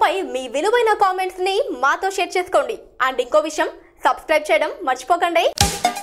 వీడియోపై మీ విలువైన కామెంట్స్ ని మాతో షేర్ చేసుకోండి. అండ్ ఇంకో విషయం, సబ్స్క్రైబ్ చేయడం మర్చిపోకండి.